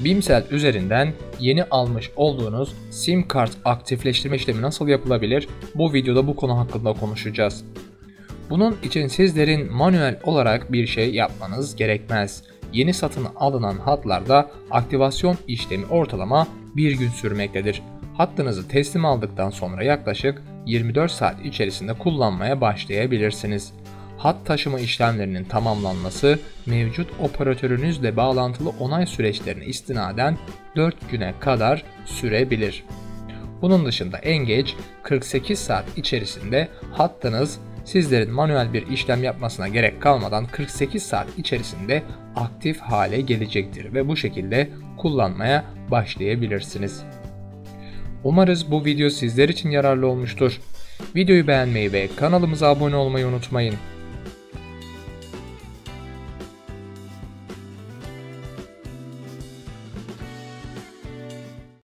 BİMSEL üzerinden yeni almış olduğunuz SIM kart aktifleştirme işlemi nasıl yapılabilir? Bu videoda bu konu hakkında konuşacağız. Bunun için sizlerin manuel olarak bir şey yapmanız gerekmez. Yeni satın alınan hatlarda aktivasyon işlemi ortalama bir gün sürmektedir. Hattınızı teslim aldıktan sonra yaklaşık 24 saat içerisinde kullanmaya başlayabilirsiniz. Hat taşıma işlemlerinin tamamlanması mevcut operatörünüzle bağlantılı onay süreçlerine istinaden 4 güne kadar sürebilir. Bunun dışında en geç 48 saat içerisinde hattınız sizlerin manuel bir işlem yapmasına gerek kalmadan 48 saat içerisinde aktif hale gelecektir ve bu şekilde kullanmaya başlayabilirsiniz. Umarız bu video sizler için yararlı olmuştur. Videoyu beğenmeyi ve kanalımıza abone olmayı unutmayın.